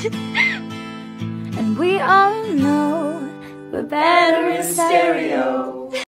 And we all know we're better in stereo.